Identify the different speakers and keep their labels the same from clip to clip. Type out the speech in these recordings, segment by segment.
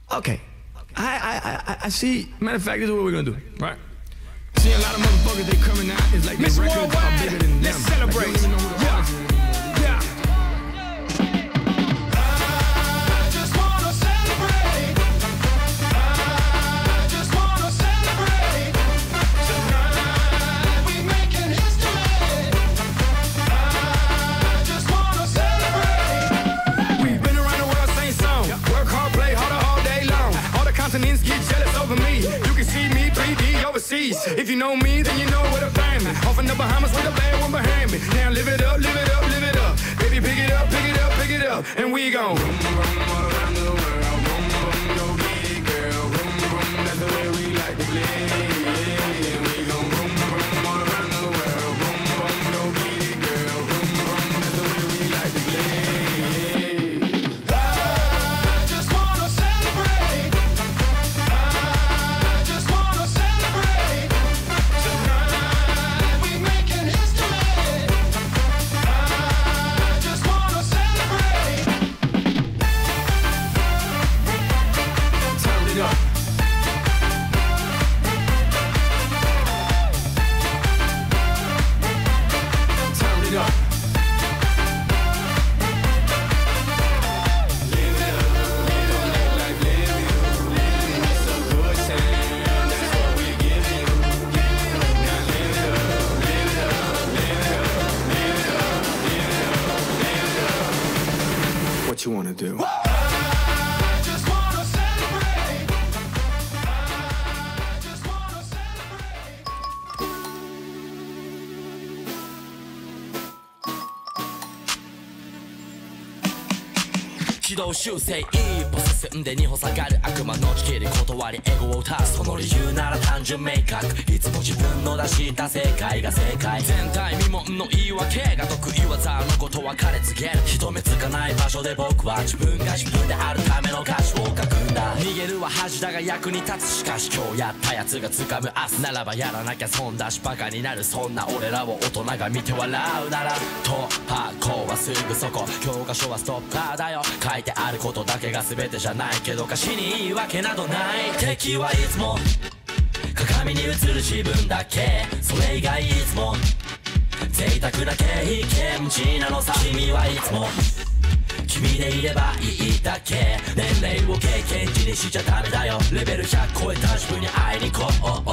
Speaker 1: Okay. I see. Matter of fact, this is what we're gonna do, right? See a lot of motherfuckers, they coming out. It's like the records are bigger than them.
Speaker 2: Let's celebrate.
Speaker 1: Like, you don't even know who the artist is anymore.
Speaker 2: Yeah.
Speaker 1: Get jealous over me. You can see me 3D overseas. If you know me, then you know where to find me. Off in the Bahamas with a bad one behind me. Now live it up, live it up, live it up. Baby, pick it up, pick it up, pick it up. And we gon' room, room, all around the world. Room, room, go get it, girl. Room, room, that's the way we like to play. We gon' room, room, all around the world. Room, room, go get it, girl. Room, room, that's the way we like to play. What you wanna do?
Speaker 3: 軌道修正一歩進んで二歩下がる悪魔の地形で断りエゴを歌うその理由なら単純明確いつも自分の出した正解が正解前代未聞の言い訳が得意技のことは枯れ告げる人目つかない場所で僕は自分が自分であるための歌詞を書くんだ逃げるは恥だが役に立つしかし今日やったやつが掴む明日ならばやらなきゃ損だしバカになるそんな俺らを大人が見て笑うなら突破口はすぐそこ教科書はストッパーだよ書いてあることだけが全てじゃないけど歌詞に言い訳などない敵はいつも鏡に映る自分だけそれ以外いつも贅沢な経験値なのさ君はいつも君でいればいいだけ年齢を経験値にしちゃダメだよレベル100超えた自分に会いに行こう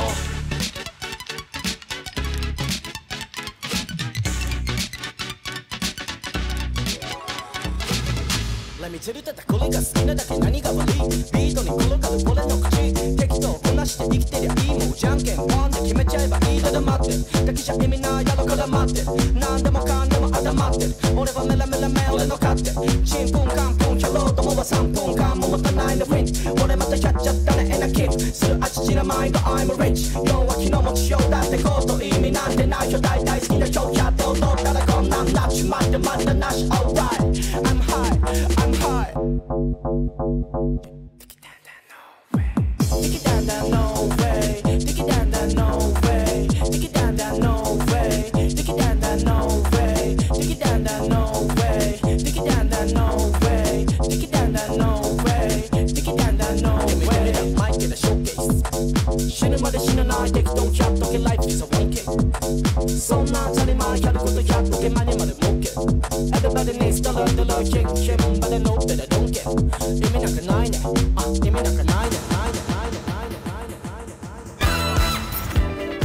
Speaker 4: 見てるただこれが好きなだけ何が悪いビートに転がる俺の口適当こなして生きてりゃいいもんじゃんけんポンで決めちゃえばいいので待ってだけじゃ意味ないやろから待って何でもかんでも頭ってる俺はメラメラメ俺の勝手チンプンカンプンキャローどもは3分間も持たないのフィン俺またやっちゃったねエナキッするあちちなマインド I'm rich 弱気の持ちようだってこと意味なんてないよ大体好きな曲やって踊ったらこんなんなっちまってまたなし Alright I'm high I'm high Take it down, down, no way. Take it down, down, no way. Take it down, down, no way. Take it down, down, no way. Take it down, down, no way. Take it down, down, no way. Take it down, down, no way. Take it down, down, no way. マイケルショーケース死ぬまで死なない適当やっとけ Life is a one game そんな当たり前やることやっとけマニュマル儲け Everybody needs to learn to learn kick but they know that I don't get 意味なんかないね意味なんかないねないねないねないねないねないね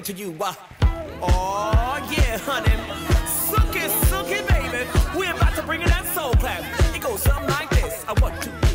Speaker 2: it to you. Oh yeah, honey, suck it, baby. We're about to bring in that soul clap. It goes something like this. I want to.